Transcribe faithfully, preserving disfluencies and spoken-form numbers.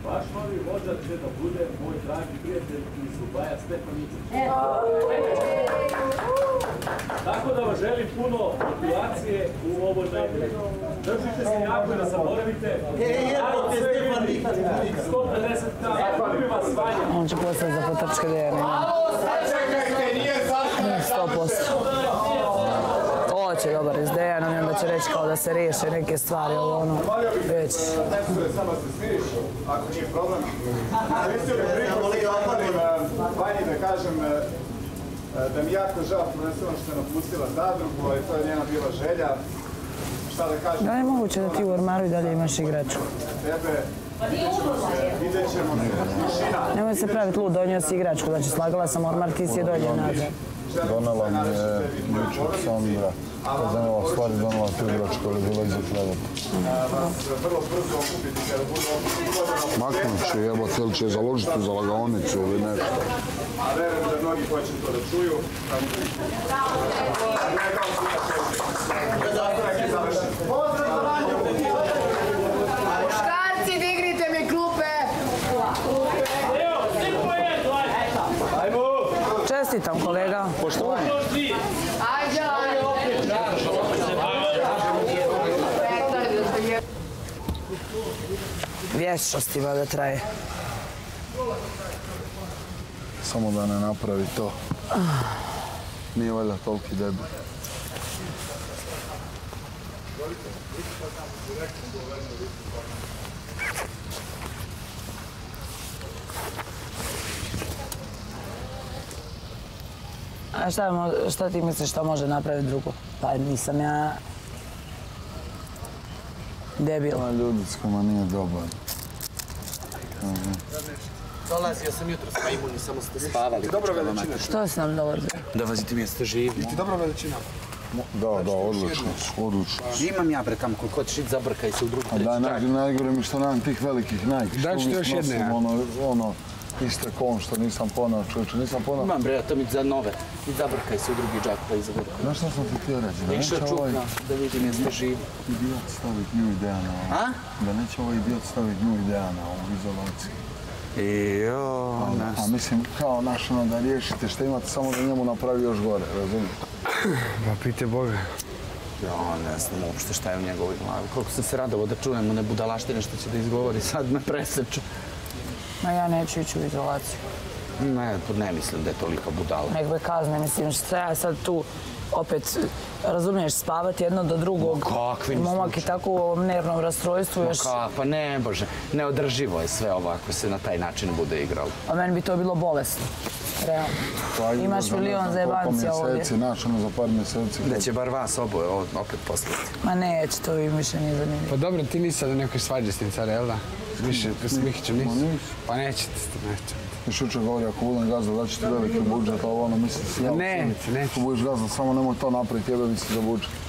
Vaš novi vođa će da bude moj dragi prijatelj iz Dubaja, Stefan Icić. Tako da vas želim puno motivacije u ovoj nedelji. Držite se jako i da zaboravite. Jebote, Stefan Icić. sto pedeset dana, prvi vas Vanja. On će postati za potrčke Dejana. Čekajte, nije zašto. sto posto. Ovo će dobar iz Dejanom i onda će reći kao da se riješe neke stvari, ovo ono, već. Samo se smiriš, ako nije problem. Mislio bih prihod se zahvalim Vanji da kažem da mi jako žao prvenstveno što je napustila zadrugu, ali to je njena bila želja. Šta da kažem? Da li je moguće da ti u ormaru i dalje imaš igračku? Tebe, vidjet ćemo se, tišina. Nemoj se praviti lud, donio si igračku, znači slagala sam ormar, ti si je donio nazad. Donala mi je jučer Sandra. Zanimala stvari, donala tu igračku, ali je bila iza kleveta. Maknut ću jebati, ili će založiti za lagaonicu ili nešto. A verujem da mnogi hoće to da čuju. Muškarci, dignite mi klupe! Čestitam, kolega. Poštovanje. Ajde, ajde! Vječnost ima da traje. Samo da ne napravi to. Nije valjda toliki debil. A šta, šta ti misliš što može napraviti drugo? Pa nisam ja debil. Ova ljudickama nije dobar. Dolazio sam jutro s majmuni, samo ste spavali. Dobro veličina. Što si nam dolazio? Dolazite mjesta živi. Ti dobro veličina? Da, da, odlično, odlično. Imam ja bre kam koliko hoćeš ići, zabrkaj se u drugu treću. A da, najgore mi što nemam tih velikih Nike. Daj ću ti još jedne, ja. Ono, ono, iste kon što nisam ponao, čovječe, nisam ponao. Imam bre, to mi za nove. I zabrkaj se u drugi džak pa izvrkaj. Znaš šta sam ti htio reći? Da Ništa neće ovaj čukna, da vidi mjesta živi. idiot staviti nju i Dejana ovu. A? Da neće ovaj idiot staviti nju i Dejana ovu izolaciju. Ijo, A mislim, kao naš ono da riješite što imate, samo da njemu napravi još gore, razumiješ? Pa pite Boga. Ja, ne znam uopšte šta je u njegovoj glavi. Koliko sam se radovao da čujem one budalaštine što će da izgovori, sad me preseču. Ma ja neću ići u izolaciju. Ne, ne mislim da je toliko budala. Nek me kazne, mislim što ja sad tu opet, razumiješ, spavati jedno do drugog. Kakvim Momak je tako u ovom nervnom rastrojstvu još... Ka, pa ne, bože, neodrživo je sve ovo ako se na taj način bude igralo. A meni bi to bilo bolesno. Realno. Pa, Imaš milion zajebancija ovdje. Mjeseci, naš ono za par mjeseci. Da će bar vas oboje opet poslati. Ma neće, to im više nije zanimljivo. Pa dobro, ti nisi sad u nekoj svađi s tim cara, jel da? Više, s Mihićem nisi? Pa nećete, nećete. Još jučer govori, ako budem gazda, da će ti veliki budžet, ali ono, misli si ja. Neće, neće. Ako budeš gazda, samo nemoj to napraviti, jebe mi se za budžet.